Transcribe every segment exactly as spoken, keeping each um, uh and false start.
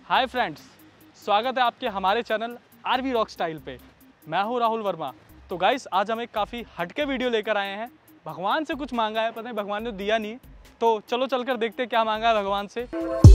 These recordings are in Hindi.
हाय फ्रेंड्स, स्वागत है आपके हमारे चैनल आरवी रॉक स्टाइल पे। मैं हूँ राहुल वर्मा। तो गाइस, आज हम एक काफ़ी हटके वीडियो लेकर आए हैं। भगवान से कुछ मांगा है, पता नहीं भगवान ने दिया नहीं, तो चलो चलकर देखते हैं क्या मांगा है भगवान से।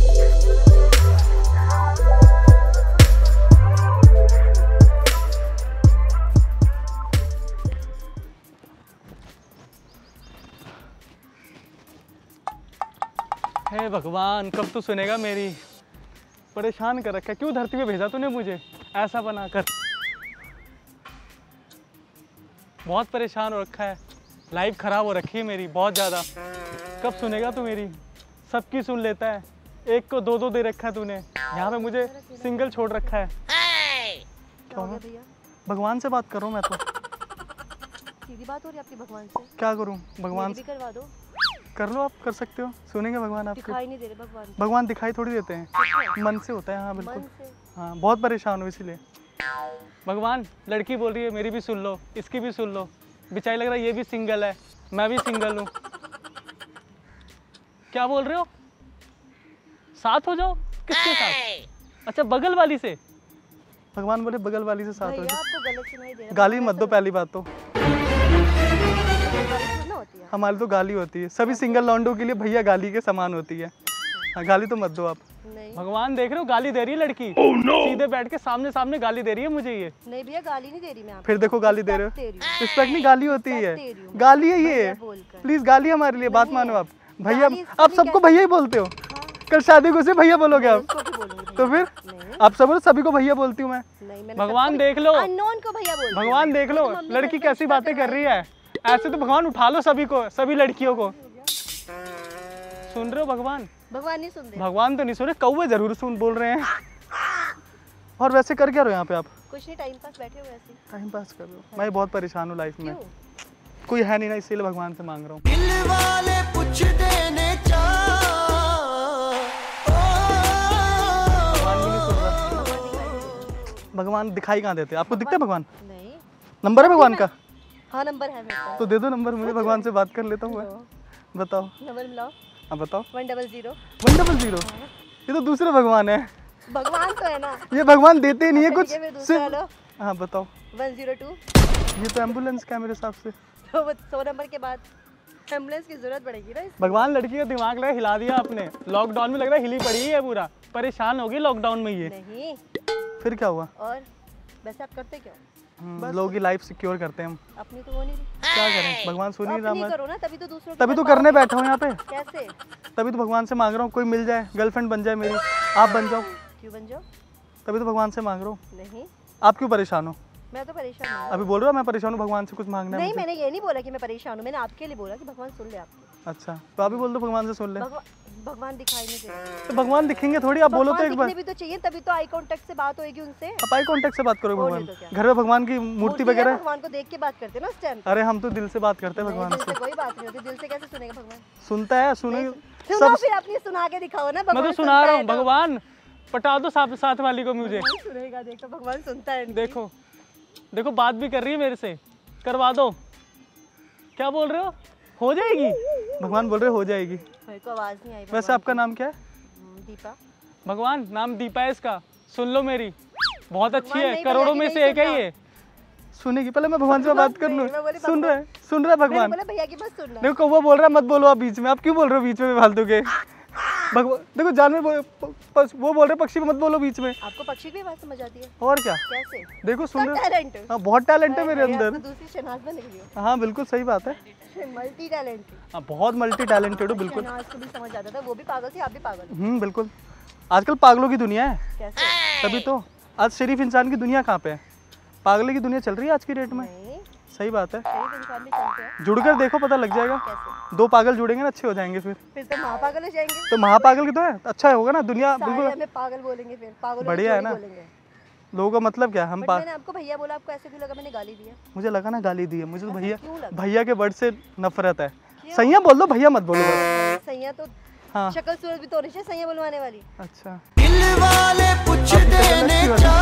हे भगवान, कब तो सुनेगा मेरी। परेशान कर रखा है, क्यों धरती पे भेजा तूने मुझे ऐसा बनाकर। बहुत परेशान हो रखा है, लाइफ खराब हो रखी है मेरी बहुत ज़्यादा। कब सुनेगा तू मेरी? सबकी सुन लेता है, एक को दो दो दे रखा है तूने, यहाँ पे मुझे सिंगल छोड़ रखा है। क्या हो गया? भगवान से बात कर रहा हूँ मैं तो। सीधी बात हो रही है आपकी भगवान से। क्या करूँ? भगवान से करवा दो। कर लो, आप कर सकते हो। सुनेंगे भगवान आपके? दिखाई नहीं दे रहे भगवान। भगवान दिखाई थोड़ी देते हैं, मन से होता है। हाँ बिल्कुल। मन से। हाँ, बहुत परेशान हूँ इसीलिए। भगवान, लड़की बोल रही है, मेरी भी सुन लो, इसकी भी सुन लो। बेचारी लग रहा है ये भी सिंगल है, मैं भी सिंगल हूँ। क्या बोल रहे हो? साथ हो जाओ? किसके साथ? अच्छा, बगल वाली से। भगवान बोले बगल वाली से साथ हो जाओ। आपको गलत सुनाई दे रहा है। गाली मत दो पहली बात तो। होती है हमारी तो गाली होती है, सभी सिंगल लौंडों के लिए भैया गाली के समान होती है। हाँ, गाली तो मत दो आप। नहीं। भगवान देख रहे हो, गाली दे रही है लड़की। oh, no! सीधे बैठ के सामने सामने गाली दे रही है मुझे ये। नहीं भैया, गाली नहीं दे रही मैं आपको। फिर देखो गाली दे रहे हो। रिस्पेक्ट नहीं, गाली होती है। गाली है ये, प्लीज गाली हमारे लिए। बात मानो आप। भैया, आप सबको भैया ही बोलते हो। कल शादी को से भैया बोलोगे आप? तो फिर आप सब सभी को भैया बोलती हूँ मैं। भगवान देख लो, भगवान देख लो लड़की कैसी बातें कर रही है। ऐसे तो भगवान उठा लो सभी को, सभी लड़कियों को। सुन रहे हो भगवान? भगवान नहीं सुन रहे। भगवान तो नहीं सुन रहे, कौवे जरूर सुन बोल रहे हैं। और वैसे कर क्या रहे हो यहाँ पे आप? कुछ नहीं, टाइम पास बैठे हुए ऐसे। टाइम पास कर रहे हो? मैं बहुत परेशान हूँ लाइफ में, कोई है नहीं ना, इसीलिए भगवान से मांग रहा हूँ। दिल वाले पूछ देने भगवान दिखाई कहाँ देते? आपको दिखता है भगवान? नहीं। नंबर है भगवान का? हाँ, नंबर है मेरे पास। तो दे दो नंबर मुझे, भगवान से बात कर लेता हूँ मैं। बताओ नंबर मिलाओ। हाँ बताओ। One double zero. One double zero? ये तो दूसरा भगवान है। भगवान तो है ना, ये भगवान देते नहीं है कुछ। हाँ बताओ। One zero two. ये तो एम्बुलेंस का मेरे हिसाब से। तो सौ नंबर के बाद एम्बुलेंस की जरूरत पड़ेगी ना। भगवान, लड़की का दिमाग लगा हिला दिया आपने। लॉकडाउन में लग रहा है हिली पड़ी है पूरा, परेशान होगी लॉकडाउन में ये। नहीं। फिर क्या हुआ? और वैसे आप करते क्या? लोगों की लाइफ सिक्योर करते हैं हम। अपनी तो वो नहीं रही। क्या करें, भगवान सुन ही रहा। करो ना, तभी तो दूसरों तभी तो करने बैठा हूँ यहाँ पे। कैसे? तभी तो भगवान से मांग रहा हूँ, कोई मिल जाए, गर्लफ्रेंड बन जाए मेरी। आप बन जाओ। क्यों बन जाओ? तभी तो भगवान से मांग रहा हूँ। नहीं। आप क्यों परेशान हो? मैं तो परेशान हूँ। अभी बोल रहा हूँ मैं परेशान हूँ, भगवान से कुछ मांगना है। नहीं, मैंने ये नहीं बोला कि मैं परेशान हूँ, मैंने आपके लिए बोला कि भगवान सुन ले आपकी। अच्छा, तो आप भी बोल दो भगवान से सुन ले। भगवान दिखाई नहीं दे रहे। तो भगवान दिखेंगे थोड़ी, आप बोलो तो एक बार। भी तो चाहिए, तभी तो आई कांटेक्ट से बात होगी उनसे। आप आई कांटेक्ट से बात करोगे भगवान? घर में भगवान की मूर्ति वगैरह? भगवान को देख के बात करते ना उस टाइम। अरे हम तो दिल से बात करते हैं भगवान से। कोई बात नहीं होती, दिल से कैसे सुनेगा भगवान? सुनता है, सुनेगा। सुनो फिर, अपनी सुना के दिखाओ ना। मैं तो सुना रहा हूँ। भगवान पटा दो साथ साथ वाली को मुझे। सुनेगा, देखो भगवान सुनता है। देखो देखो, बात भी कर रही है मेरे से, करवा दो। क्या बोल रहे हो? हो जाएगी? भगवान बोल रहे हो जाएगी। मेरे को आवाज नहीं आई। वैसे आपका नाम क्या है? दीपा। भगवान, नाम दीपा है इसका, सुन लो मेरी, बहुत अच्छी है, करोड़ों में से एक है ये। सुनेगी? पहले मैं भगवान से बात कर लूं। सुन रहा है, सुन रहा है भगवान। भैया की बात सुनना। देखो कौवा बोल रहा है मत बोलो आप बीच में। आप क्यों बोल रहे हो बीच में फालतू के? भगवान देखो, जानवर वो बोल रहे पक्षी मत बोलो बीच में। आपको पक्षी की बात समझ आती है? और क्या? कैसे? देखो सुन रहे टैलेंट। हाँ, बहुत टैलेंट है मेरे अंदर। दूसरी शहनाज में निकली हो। हाँ बिल्कुल सही बात है, मल्टी टैलेंट। हाँ बहुत मल्टी टैलेंटेड हो बिल्कुल। शहनाज को भी समझ आता था, वो भी पागल थी, आप भी पागल हो। हम्म बिल्कुल, आजकल पागलों की दुनिया है। कैसे? तभी तो आज शरीफ इंसान की दुनिया कहाँ पे है? पागलों की दुनिया चल रही है आज की डेट में। सही बात है, जुड़कर देखो पता लग जाएगा। कैसे? दो पागल जुड़ेंगे ना, अच्छे हो जाएंगे फिर। फिर तो महापागल हो जाएंगे। तो महापागल की तो है, अच्छा होगा ना दुनिया बिल्कुल। हमें पागल बोलेंगे फिर, पागल बढ़िया है ना। लोगों का मतलब क्या? हम मैंने आपको भैया बोला, आपको ऐसे क्यों लगा मैंने गाली दिया? मुझे लगा ना गाली दी है, मुझे तो भैया भैया के वर्ड से नफरत है। सैया बोल दो, भैया मत बोलो बस। सैया तो हाँ, शक्ल सूरत भी तो होनी चाहिए सैया बुलवाने वाली। अच्छा दिल वाले पूछ देने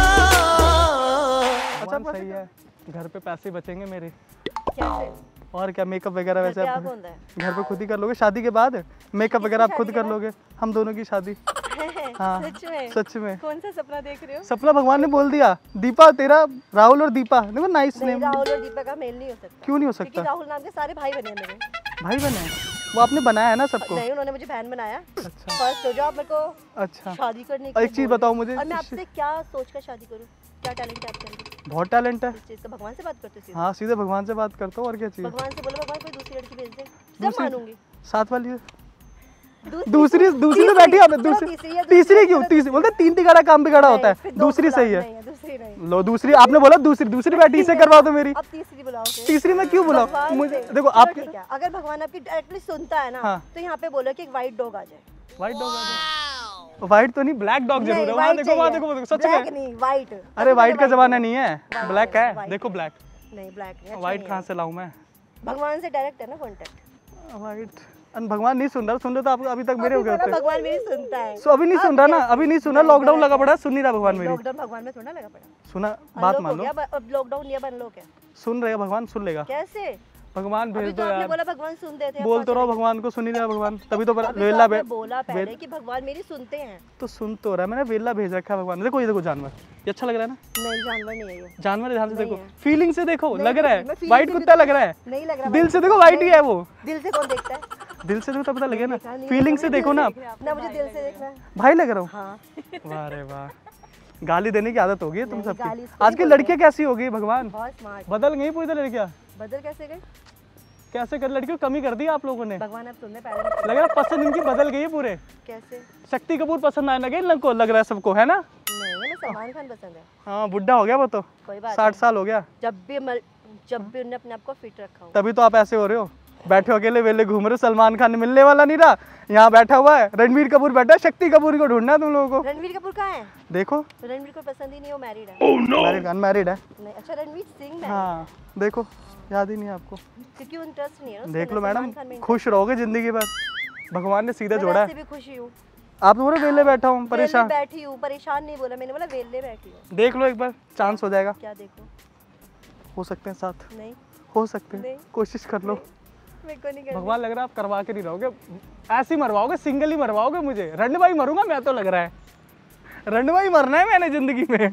अच्छा सही है, घर पे पैसे बचेंगे मेरे। कैसे? और क्या, मेकअप वगैरह वैसे आप कौन है? घर पे खुद ही कर लोगे शादी के बाद? मेकअप वगैरह आप खुद कर लोगे, हम दोनों की शादी। हाँ सच में सच में। कौन सा सपना देख रहे हो? सपना भगवान ने बोल दिया, दीपा तेरा राहुल और दीपा, देखो नाइस नहीं, नेम। राहुल और दीपा का मेल नहीं हो सकता। क्यों नहीं हो क्योंकि सकता? राहुल नाम के सारे भाई बने हैं मेरे। भाई बने हैं? वो आपने बनाया है ना सबको? नहीं, उन्होंने मुझे बहन बनाया। अच्छा फर्स्ट हो जाओ, आप मेरे को अच्छा। शादी करने और की एक चीज बोल बताओ रहे हो। मुझे, और मैं आपसे क्या सोच कर शादी करूं? क्या टैलेंट है आपके अंदर? बहुत टैलेंट है। इस चीज का भगवान से बात करते हो सीधे? हाँ सीधे भगवान से बात करता हूँ, और क्या चाहिए? भगवान से बोलो भगवान कोई दूसरी लड़की भेज दे, सब दूसरी- मानूंगी। सात वाली है। दूसरी दूसरी दूसरी तो तीसरी, बैठी है, चलो दूसरी तीसरी है, तीसरी दूसरी क्यों? चलो तीसरी बोलते तीन तिगाड़ा काम बिगाड़ा होता नहीं, है, फिर दो दूसरी बुलाओ, सही है। नहीं दूसरी नहीं। लो दूसरी, आपने बोला दूसरी, दूसरी बैठी, इसे करवा दो मेरी। अब तीसरी बुलाओ फिर। तीसरी में क्यों बुलाओ? भगवान मुझे से। देखो चलो आपके ठीक है, अगर भगवान आपकी डायरेक्टली सुनता है ना, हाँ। तो यहाँ पे बोलो कि एक व्हाइट डॉग आ जाए। व्हाइट डॉग आ जाए। व्हाइट तो नहीं, ब्लैक डॉग जरूर है। वहाँ देखो, वहाँ देखो, वहाँ देखो, सच ब्लैक में। नहीं, व्हाइट। अरे व्हाइट का जमाना नहीं है, ब्लैक है। देखो ब्लैक, नहीं ब्लैक नहीं, अच्छा व्हाइट नहीं कहाँ है। से लाऊं मैं? भगवान से डायरेक्ट है ना कांटेक्ट। व्हाइट भगवान नहीं सुन रहा, सुन रहे तो आप अभी तक मेरे हो गए होते। भगवान मेरी सुनता है। सो अभी नहीं सुन रहा ना, अभी नहीं सुन रहा, लॉकडाउन लगा पड़ा, सुन नहीं रहा भगवान मेरी। लॉकडाउन भगवान में थोड़ा लगा पड़ा, सुना बात अनलॉक मान हो लो, गया, अब- अब लॉकडाउन ये बन लो क्या? सुन रहेगा भगवान, सुन लेगा कैसे? भगवान, अभी भेज तो दो आपने यार। बोला भगवान सुनते थे, बोल तो रहा हूँ भगवान को, सुन ही रहा भगवान, तभी तो अभी तो वेला आपने भे बोला पहले कि भगवान मेरी सुनते हैं। तो सुन तो रहा है, मैंने वेला भेज रखा है भगवान ने। देखो ये देखो जानवर, ये अच्छा लग रहा है ना? नहीं जानवर नहीं है ये, जानवर है, ध्यान से नहीं देखो, है। फीलिंग से देखो, नहीं लग रहा मैं है feeling व्हाइट से कुत्ता भी- लग रहा है। नहीं लग रहा। दिल से देखो व्हाइट ही है वो। दिल से कौन देखता है? दिल से देखो तो पता लगे ना, देखा नहीं है, फीलिंग से मुझे देखो दिल ना। देख रहे हैं आप। ना मुझे दिल से देखना है। भाई लग रहा हूँ। हाँ वाह रे वाह, गाली देने की आदत होगी है तुम नहीं, गाली सबकी। इसको आज की नहीं लड़कियां कैसी हो गई भगवान, बहुत स्मार्ट। बदल गई पूरी तरह लड़कियां। बदल कैसे गए? कैसे कर, लड़कियों कमी कर दी आप लोगों ने। भगवान अब सुनने पहले लग रहा है पसंद इनकी बदल गई है पूरे। कैसे? शक्ति कपूर पसंद आने लगे इन लोग को, लग रहा है सबको, है ना? नहीं हमें सलमान खान पसंद है। हाँ बुढ़ा हो गया वो तो, कोई बात साठ साल हो गया, नहीं। जब भी मल, जब भी उन्होंने अपने आप को फिट रखा हो। तभी तो आप ऐसे हो रहे हो, बैठे हो अकेले वेले घूम रहे हो। सलमान खान मिलने वाला नहीं रहा, यहाँ बैठा हुआ है। रणवीर कपूर बैठा है, शक्ति कपूर को ढूंढना है तुम लोगों को। रणवीर कपूर कहाँ है? देखो रणवीर को पसंद ही नहीं, वो मैरिड है। मैरिड अनमैरिड है। नहीं अच्छा रणवीर सिंह मैरिड, हाँ देखो, याद ही नहीं है आपको। क्योंकि इंटरेस्ट नहीं है ना उसके देख लो अंदर, मैडम, सलमान खान में खुश रहोगे जिंदगी भर, भगवान ने सीधा मैं जोड़ा वैसे है। भी खुशी हूँ। आप तो बोले वेले बैठा हूँ, वेले परेशान। बैठी हूँ, परेशान नहीं बोला मैंने, बोला वेले बैठी हूँ। देख लो एक बार, चांस हो जाएगा, क्या देखो? हो सकते हैं साथ, नहीं हो सकते हैं, नहीं। कोशिश कर लो। मेरे को नहीं करना। भगवान लग रहा है आप करवा के नहीं रहोगे, ऐसे ही मरवाओगे, सिंगल ही मरवाओगे मुझे। रंडवाई मरूंगा मैं तो, लग रहा है रंडवाई मरना है मैंने जिंदगी में।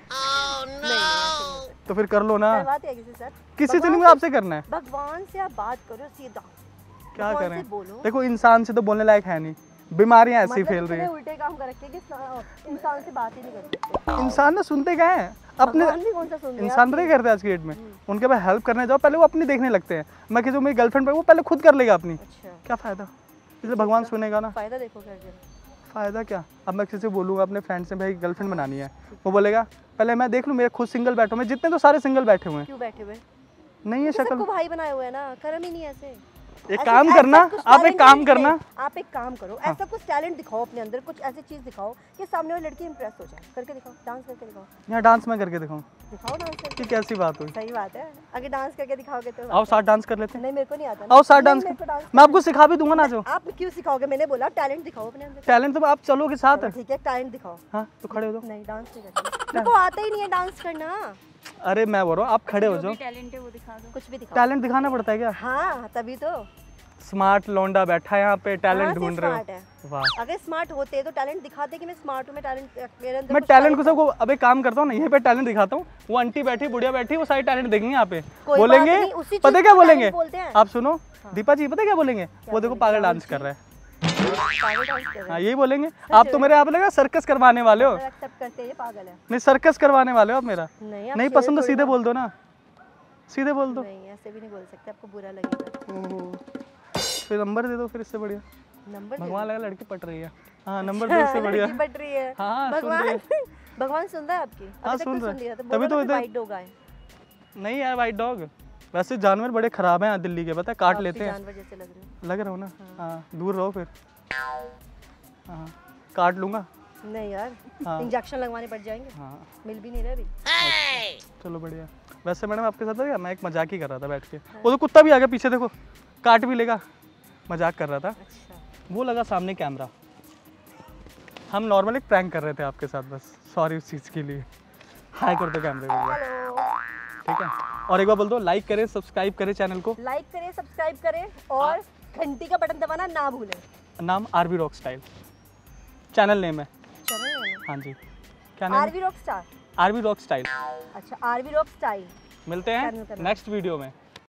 नहीं, नहीं, तो फिर कर लो ना, करवाते हैं किसी से। किसी से नहीं, आपसे करना है। भगवान से आप बात करो सीधा, क्या भगवान करें? से बोलो। देखो इंसान से तो बोलने लायक है नहीं, बीमारियां ऐसी मतलब फैल रही इतने हैं। उल्टे काम कर रखे हैं कि सा- इंसान से बात ही नहीं कर सकते। इंसान ना सुनते क्या है अपने, भगवान भी कौन सा सुन रहे हैं इंसान पता क्या करते हैं आज की डेट में, उनके पास हेल्प करने जाओ पहले वो अपनी देखने लगते हैं। मैं किसी को मेरी गर्लफ्रेंड पे, वो पहले खुद कर लेगा अपनी, अच्छा क्या फायदा? इसलिए भगवान सुनेगा ना। फायदा देखो कर जरा। फायदा क्या? अब मैं किसी से बोलूँगा अपने फ्रेंड से भाई गर्लफ्रेंड बनानी है, वो बोलेगा पहले मैं देख लूँ, मेरे खुद सिंगल बैठो, मैं जितने तो सारे सिंगल बैठे हुए हैं, क्यों बैठे हुए? नहीं है सबको शक्ल। भाई बनाए हुए हैं ना, कर्म ही नहीं है ऐसे। एक ऐसे- काम ऐसा करना, कुछ आप एक talent काम नहीं- करना, आप एक काम करो, ऐसा कुछ टैलेंट दिखाओ अपने अंदर, कुछ ऐसी चीज दिखाओ कि सामने वाली लड़की इंप्रेस हो जाए। करके दिखाओ, डांस करके दिखाओ। यहाँ डांस मैं करके दिखाऊँ, दिखाओ डांस करके। ये कैसी बात हुई? सही बात है, अगर डांस करके दिखाओगे तो। आओ साथ डांस कर लेते हैं। नहीं मेरे को नहीं आता ना। आओ साथ नहीं, डांस मेरे को डांस मैं आपको सिखा भी दूंगा ना जो। आप क्यों सिखाओगे? मैंने बोला टैलेंट दिखाओ अपने अंदर। टैलेंट तो आप चलोगे साथ। ठीक है टैलेंट दिखाओ। हाँ तो खड़े हो जाओ। नहीं डांस नहीं करना, मेरे को आता ही नहीं है डांस करना। अरे मैं बोल रहा हूँ आप खड़े हो जाओ। टैलेंट है वो दिखा दो, कुछ भी दिखाओ। टैलेंट दिखाना पड़ता है क्या? हाँ तभी तो स्मार्ट लौंडा बैठा है यहाँ पे, टैलेंट कहाँ से ढूंढ रहे smart है? हो। वाह, अगर स्मार्ट होते तो टैलेंट दिखाते कि मैं स्मार्ट हूँ, मैं टैलेंट मेरे अंदर मैं कुछ टैलेंट को talent सबको अब एक काम करता हूँ ना, यहीं पे टैलेंट दिखाता हूँ। वो आंटी बैठी, बुढ़िया बैठी, वो सारी टैलेंट देखेंगे यहाँ पे, कोई बात बोलेंगे नहीं, उसी चीज़ पता है को क्या talent बोलेंगे? बोलते हैं। आप सुनो दीपा जी, पता है क्या बोलेंगे? वो देखो पागल डांस कर रहा है। है, पागल डांस कर रहे हाँ यही बोलेंगे। आप तो मेरे आप लगा सर्कस करवाने वाले हो। हैं। एक्सेप्ट करते हैं ये पागल है। नहीं सर्कस करवाने वाले हो आप मेरा। नहीं आप नहीं शेर पसंद तो थोड़ी सीधे ना- बोल दो ना, सीधे बोल दो। नहीं ऐसे भी नहीं बोल सकते, आपको बुरा लगेगा। ओहो, फिर नंबर दे दो फिर, इससे बढ़िया। नंबर दे भगवान लगा लड़की पट रही है। हाँ नंबर दो, इससे बढ़िया। लड़की बट रही है। हाँ, सुन रही भगवान भगवान सुन रहा है आपकी? हाँ, अभी तक सुन तो रहा है। सुन लिया था, तभी बोलो तो ना इधर- वाइट डॉग आए। नहीं यार वाइट डॉग, वैसे जानवर बड़े खराब हैं यहाँ दिल्ली के, पता है काट आप भी लेते हैं। जानवर जैसे लग रहे हो। लग रहा हो ना? हाँ दूर रहो फिर। हाँ काट लूँगा। नहीं यार हाँ। इंजेक्शन लगवाने पड़ जाएंगे, हाँ मिल भी नहीं रहे अभी। चलो बढ़िया। वैसे मैडम आपके साथ था क्या? मैं एक मजाक ही कर रहा था बैठ के, वो तो कुत्ता भी आ गया पीछे, देखो काट भी लेगा। मजाक कर रहा था, अच्छा वो लगा सामने कैमरा। हम नॉर्मल एक प्रैंक कर रहे थे आपके साथ, बस सॉरी उस चीज़ के लिए। हाय कर दो कैमरे को, हेलो, ठीक है? और एक बार बोल दो लाइक करें, सब्सक्राइब करें चैनल को। लाइक करें, सब्सक्राइब करें और घंटी का बटन दबाना ना भूलें। नाम RB rock style, channel name है। चरण हाँ जी, क्या नाम है? RV rock star. RV rock style. अच्छा, आरवी रॉक स्टाइल। मिलते हैं नेक्स्ट वीडियो में।